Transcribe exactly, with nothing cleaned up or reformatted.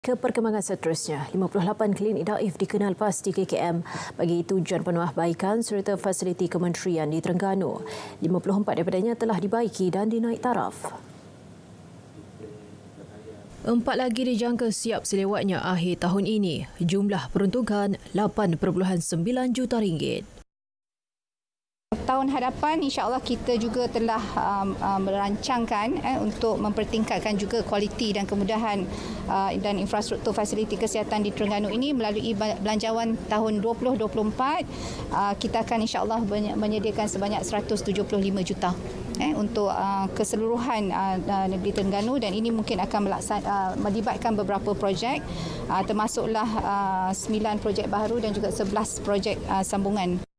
Ke perkembangan seterusnya, lima puluh lapan klinik daif dikenal pasti K K M bagi tujuan penambahbaikan serta fasiliti kementerian di Terengganu. lima puluh empat daripadanya telah dibaiki dan dinaik taraf. Empat lagi dijangka siap selewatnya akhir tahun ini. Jumlah peruntukan lapan perpuluhan sembilan juta ringgit. Tahun hadapan insya-Allah kita juga telah um, um, merancangkan eh, untuk mempertingkatkan juga kualiti dan kemudahan uh, dan infrastruktur fasiliti kesihatan di Terengganu ini melalui belanjawan tahun dua ribu dua puluh empat. Uh, kita akan insya-Allah menyediakan sebanyak seratus tujuh puluh lima juta eh, untuk uh, keseluruhan uh, negeri Terengganu, dan ini mungkin akan melaksan, uh, melibatkan beberapa projek uh, termasuklah uh, sembilan projek baru dan juga sebelas projek uh, sambungan.